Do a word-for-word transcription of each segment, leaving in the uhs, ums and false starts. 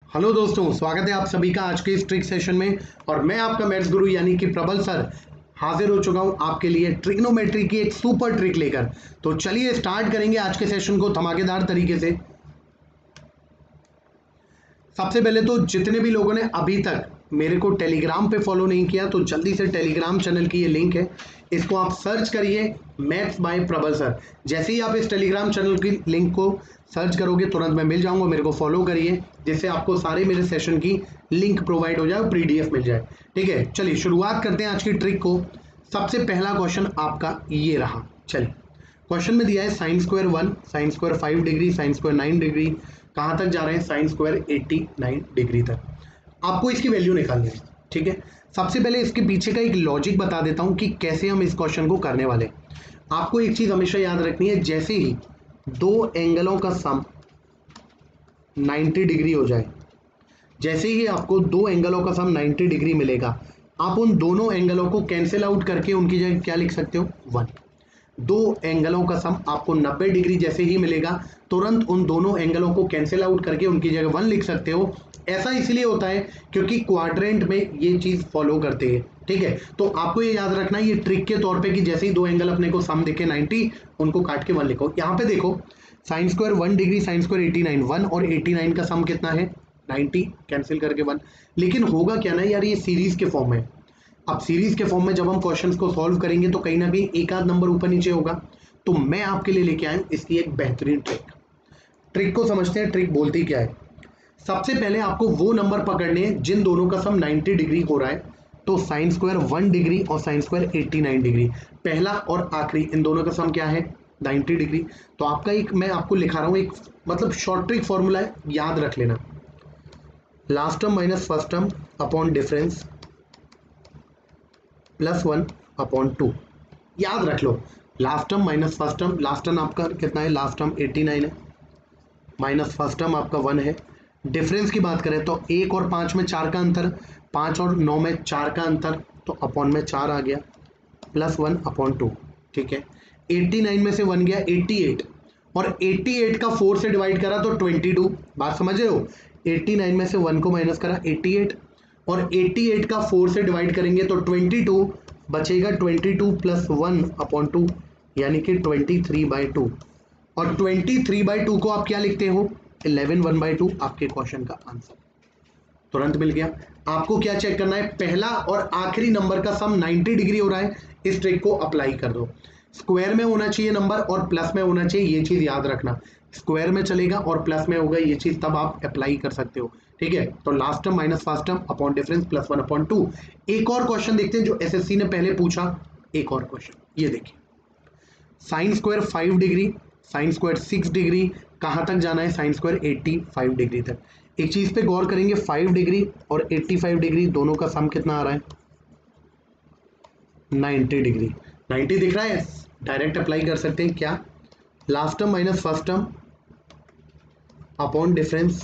Hello दोस्तों, स्वागत है आप सभी का आज के इस ट्रिक सेशन में। और मैं आपका मैथ्स गुरु यानी कि प्रबल सर हाजिर हो चुका हूं आपके लिए ट्रिग्नोमेट्री की एक सुपर ट्रिक लेकर। तो चलिए स्टार्ट करेंगे आज के सेशन को धमाकेदार तरीके से। सबसे पहले तो जितने भी लोगों ने अभी तक मेरे को टेलीग्राम पे फॉलो नहीं किया तो जल्दी से टेलीग्राम चैनल की ये लिंक है, इसको आप सर्च करिए मैथ्स बाय प्रबल सर। जैसे ही आप इस टेलीग्राम चैनल की लिंक को सर्च करोगे तुरंत मैं मिल जाऊंगा, मेरे को फॉलो करिए जिससे आपको सारे मेरे सेशन की लिंक प्रोवाइड हो जाए और पीडीएफ मिल जाए। ठीक है, चलिए शुरुआत करते हैं आज की ट्रिक को। सबसे पहला क्वेश्चन आपका ये रहा। चलिए, क्वेश्चन में दिया है sine square one, sine square five degree, sine square nine degree, कहाँ तक जा रहे हैं sine square eighty nine degree तक। आपको इसकी वैल्यू निकालनी है। ठीक है, सबसे पहले इसके पीछे का एक लॉजिक बता देता हूं कि कैसे हम इस क्वेश्चन को करने वाले हैं। आपको एक चीज हमेशा याद रखनी है, जैसे ही दो एंगलों का सम नब्बे डिग्री हो जाए, जैसे ही आपको दो एंगलों का सम नब्बे डिग्री मिलेगा, आप उन दोनों एंगलों को कैंसिल आउट करके उनकी जगह क्या लिख सकते हो, वन। दो एंगलों का सम आपको नब्बे डिग्री जैसे ही मिलेगा तुरंत उन दोनों एंगलों को कैंसिल आउट करके उनकी जगह वन लिख सकते हो। ऐसा इसलिए होता है क्योंकि क्वाड्रेंट में ये चीज फॉलो करते हैं। ठीक है, तो आपको ये याद रखना है ये ट्रिक के तौर पे कि जैसे ही दो एंगल अपने को सम दिखे नब्बे, उनको काट के वन लिखो। यहाँ पे देखो sine square one degree, sine square eighty nine, one और एटी नाइन का सम कितना है नब्बे, कैंसिल करके वन। लेकिन होगा क्या ना यार, ये सीरीज के फॉर्म में। अब सीरीज के फॉर्म में जब हम क्वेश्चंस को सॉल्व करेंगे तो कहीं ना कहीं एक आध नंबर ऊपर नीचे होगा। तो मैं आपके लिए लेके आया इसकी एक बेहतरीन ट्रिक। ट्रिक को समझते हैं, ट्रिक बोलती क्या है। सबसे पहले आपको वो नंबर पकड़ने हैं जिन दोनों का सम नब्बे डिग्री हो रहा है। तो साइन स्क्वायर वन डिग्री और sine square eighty nine degree, पहला और आखिरी इन दोनों का सम क्या है नब्बे डिग्री। तो आपका एक मैं आपको लिखा रहा हूं, एक मतलब शॉर्ट ट्रिक फॉर्मूला है, याद रख लेना। Last term minus first term upon difference plus one upon two. याद रख लो, last term minus first term, last term आपका कितना है, लास्ट टर्म एट्टी नाइन है, माइनस फर्स्ट टर्म आपका वन है। डिफरेंस की बात करें तो एक और पाँच में चार का अंतर, पाँच और नौ में चार का अंतर, तो अपॉन में चार आ गया, प्लस वन अपॉन टू। ठीक है, एट्टी नाइन में से वन गया अठासी, और अठासी का फोर से डिवाइड करा तो बाईस। बात समझ रहे हो, एट्टी नाइन में से वन को माइनस करा अठासी, और अठासी का फोर से डिवाइड करेंगे तो बाईस बचेगा, बाईस प्लस वन अपॉन टू यानी कि तेईस बाई टू। और तेईस बाई टू को आप क्या लिखते हो, इलेवन वन बाई टू। आपके क्वेश्चन का आंसर तुरंत मिल गया। आपको क्या चेक करना है, पहला और आखिरी नंबर का सम नब्बे डिग्री हो रहा है, इस ट्रिक को अप्लाई कर दो। स्क्वायर में होना चाहिए नंबर और प्लस में होना चाहिए, ये चीज याद रखना। स्क्वायर में चलेगा और प्लस में होगा, ये चीज तब आप अप्लाई कर सकते हो। ठीक है, तो last term minus first term upon difference plus one upon two. एक और क्वेश्चन देखते हैं जो एसएससी ने पहले पूछा। एक और क्वेश्चन ये देखिए, sine square five degree, sine square six degree, कहाँ तक जाना है sine square eighty five degree तक। एक चीज पे गौर करेंगे, फाइव डिग्री और एट्टी फाइव डिग्री दोनों का सम कितना आ रहा है, नब्बे डिग्री। नब्बे दिख रहा है, डायरेक्ट अप्लाई कर सकते हैं क्या, last term minus first term upon difference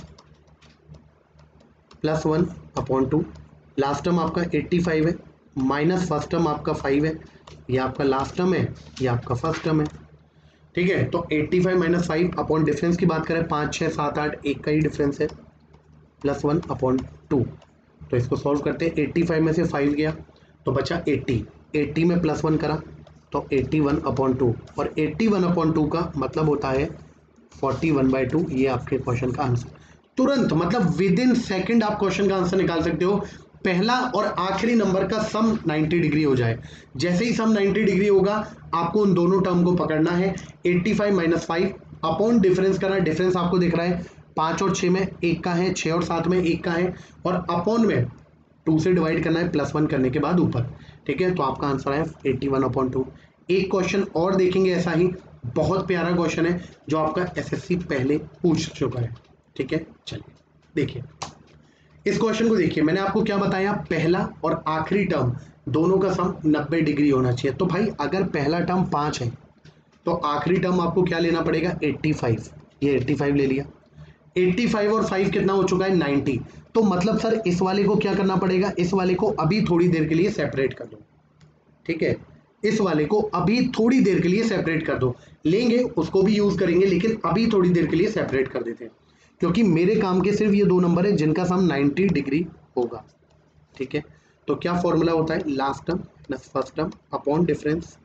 plus one upon two. Last term आपका एट्टी फाइव है, माइनस फर्स्ट टर्म आपका फाइव है, ये आपका लास्ट टर्म है, ये आपका फर्स्ट टर्म है। ठीक है, तो eighty five minus five upon difference की बात करें, पाँच छः सात आठ, एक का ही डिफरेंस है, प्लस वन अपॉन टू। तो इसको सॉल्व करते हैं, एट्टी फाइव में से फाइव गया तो बचा एट्टी, एट्टी में प्लस वन करा तो एट्टी वन अपॉन टू, और एट्टी वन अपॉन टू का मतलब होता है फोर्टी वन बाई टू। ये आपके क्वेश्चन का आंसर तुरंत, मतलब विद इन सेकेंड आप क्वेश्चन का आंसर निकाल सकते हो। पहला और आखिरी नंबर का सम नब्बे डिग्री हो जाए, जैसे ही सम नब्बे डिग्री होगा आपको उन दोनों टर्म को पकड़ना है। Eighty five minus five upon difference करना, डिफरेंस आपको दिख रहा है पाँच और छः में एक का है, छः और सात में एक का है, और अपॉन में टू से डिवाइड करना है प्लस वन करने के बाद ऊपर। ठीक है, तो आपका आंसर है एट्टी वन अपॉन टू। एक क्वेश्चन और देखेंगे ऐसा ही, बहुत प्यारा क्वेश्चन है जो आपका एसएससी पहले पूछ चुका है। ठीक है, चलिए देखिए इस क्वेश्चन को देखिए। मैंने आपको क्या बताया, पहला और आखिरी टर्म दोनों का सम नब्बे डिग्री होना चाहिए। तो भाई अगर पहला टर्म पाँच है तो आखिरी टर्म आपको क्या लेना पड़ेगा, एट्टी फाइव। ये एट्टी फाइव ले लिया, एट्टी फाइव और फाइव कितना हो चुका है, नाइंटी। तो मतलब सर इस वाले को क्या करना पड़ेगा, इस वाले को अभी थोड़ी देर के लिए सेपरेट कर दो। ठीक है, इस वाले को अभी थोड़ी देर के लिए सेपरेट कर दो, लेंगे उसको भी यूज करेंगे लेकिन अभी थोड़ी देर के लिए सेपरेट कर देते हैं। क्योंकि मेरे काम के सिर्फ ये दो नंबर है जिनका सम नाइन्टी डिग्री होगा। ठीक है, तो क्या फॉर्मूला होता है, last term plus first term upon difference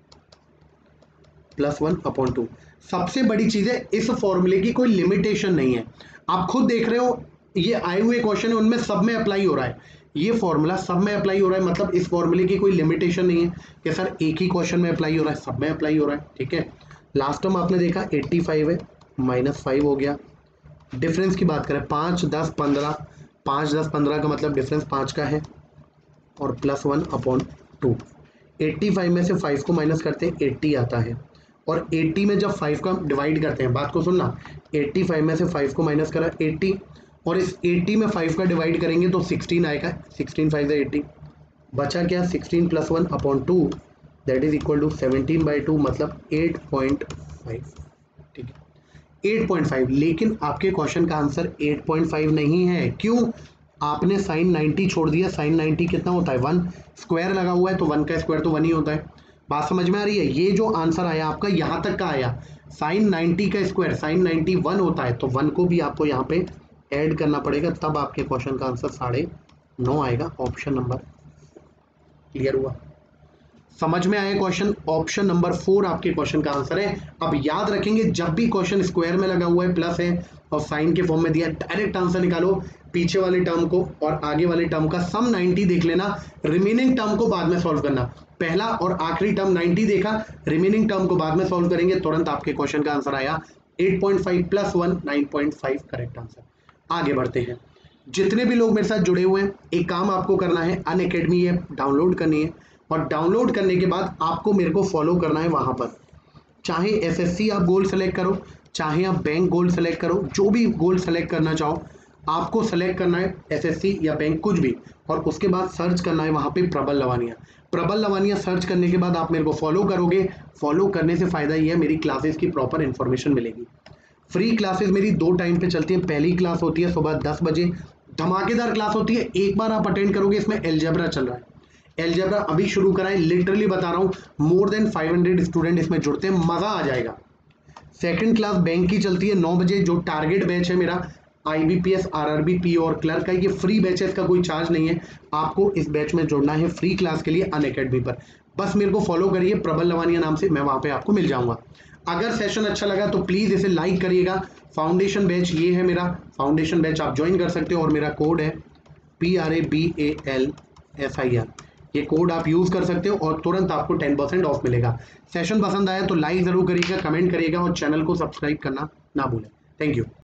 plus one upon two. सबसे बड़ी चीज है इस फॉर्मूले की कोई लिमिटेशन नहीं है, आप खुद देख रहे हो ये आए हुए क्वेश्चन है उनमें सब में अप्लाई हो रहा है, ये फॉर्मूला सब में अप्लाई हो रहा है, मतलब इस फॉर्मूले की कोई लिमिटेशन नहीं है कि सर एक ही क्वेश्चन में अप्लाई हो रहा है, सब में अप्लाई हो रहा है। ठीक है, लास्ट टर्म आपने देखा पचासी है, माइनस फाइव हो गया। डिफरेंस की बात करें पाँच दस पंद्रह, पाँच दस पंद्रह का मतलब डिफरेंस पाँच का है, और plus one upon two. Eighty five में से फाइव को माइनस करते हैं एट्टी आता है, और अस्सी में जब फाइव का डिवाइड करते हैं, बात को सुनना, पचासी में से फाइव को माइनस करा अस्सी, और इस अस्सी में फाइव का डिवाइड करेंगे तो सोलह आएगा, सोलह फाइव से अस्सी, बचा क्या सोलह plus one upon two that is equal to seventeen by two, मतलब एट पॉइंट फाइव। ठीक है, एट पॉइंट फाइव, लेकिन आपके क्वेश्चन का आंसर एट पॉइंट फाइव नहीं है। क्यों, आपने साइन नाइन्टी छोड़ दिया, साइन नाइन्टी कितना होता है, वन, स्क्वायर लगा हुआ है तो वन का स्क्वायर तो वन ही होता है। बात समझ में आ रही है, ये जो आंसर आया आपका यहाँ तक का आया, साइन नाइन्टी का स्क्वायर साइन नाइन्टी वन होता है, तो वन को भी आपको यहाँ पे ऐड करना पड़ेगा, तब आपके क्वेश्चन का आंसर साढ़े नौ आएगा। ऑप्शन नंबर क्लियर हुआ, समझ में आया क्वेश्चन, ऑप्शन नंबर फोर आपके क्वेश्चन का आंसर है। अब याद रखेंगे जब भी क्वेश्चन स्क्वायर में लगा हुआ है, प्लस है और साइन के फॉर्म में दिया, डायरेक्ट आंसर निकालो, पीछे वाले टर्म को और आगे वाले टर्म का सम नाइन्टी देख लेना, रिमेनिंग टर्म को बाद में सॉल्व करना। पहला और आखिरी टर्म नाइन्टी देखा, रिमेनिंग टर्म को बाद में सॉल्व करेंगे, तुरंत आपके क्वेश्चन का आंसर आया eight point five plus one, nine point five correct answer. आगे बढ़ते हैं, जितने भी लोग मेरे साथ जुड़े हुए हैं, एक काम आपको करना है, अनअकैडमी ऐप डाउनलोड करनी है, और डाउनलोड करने के बाद आपको मेरे को फॉलो करना है वहां पर, चाहे एसएससी आप गोल सेलेक्ट करो, चाहे आप बैंक गोल सेलेक्ट करो, जो भी गोल सेलेक्ट करना चाहो आपको सेलेक्ट करना है, एसएससी या बैंक कुछ भी, और उसके बाद सर्च करना है वहां पे प्रबल लवानिया। प्रबल लवानिया सर्च करने के बाद आप मेरे को फॉलो करोगे, फॉलो करने से फायदा ये है मेरी क्लासेस की प्रॉपर इन्फॉर्मेशन मिलेगी। फ्री क्लासेस मेरी दो टाइम पे चलती है, पहली क्लास होती है सुबह दस बजे, धमाकेदार क्लास होती है, एक बार आप अटेंड करोगे, इसमें एलजेब्रा चल रहा है, एलजेब्रा अभी शुरू करा है, लिटरली बता रहा हूँ, more than five hundred student इसमें जुड़ते हैं, मजा आ जाएगा। सेकंड क्लास बैंक की चलती है नौ बजे, जो टारगेट बैच है मेरा आईबीपीएस, आरआरबी, पी और क्लर्क का, ये फ्री बैच है, इसका कोई चार्ज नहीं है, आपको इस बैच में जुड़ना है फ्री क्लास के लिए अनअकैडमी पर, बस मेरे को फॉलो करिए प्रबल लवानिया नाम से, मैं वहां पे आपको मिल जाऊंगा। अगर सेशन अच्छा लगा तो प्लीज इसे लाइक करिएगा। फाउंडेशन बैच ये है मेरा, फाउंडेशन बैच आप ज्वाइन कर सकते हो, और मेरा कोड है P R A B A L S I R, ये कोड आप यूज कर सकते हो और तुरंत आपको टेन परसेंट ऑफ मिलेगा। सेशन पसंद आया तो लाइक जरूर करिएगा, कमेंट करिएगा और चैनल को सब्सक्राइब करना ना भूलें। Thank you.